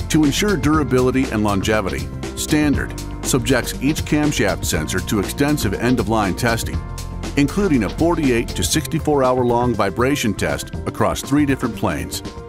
To ensure durability and longevity, Standard subjects each camshaft sensor to extensive end-of-line testing, including a 48 to 64-hour-long vibration test across 3 different planes.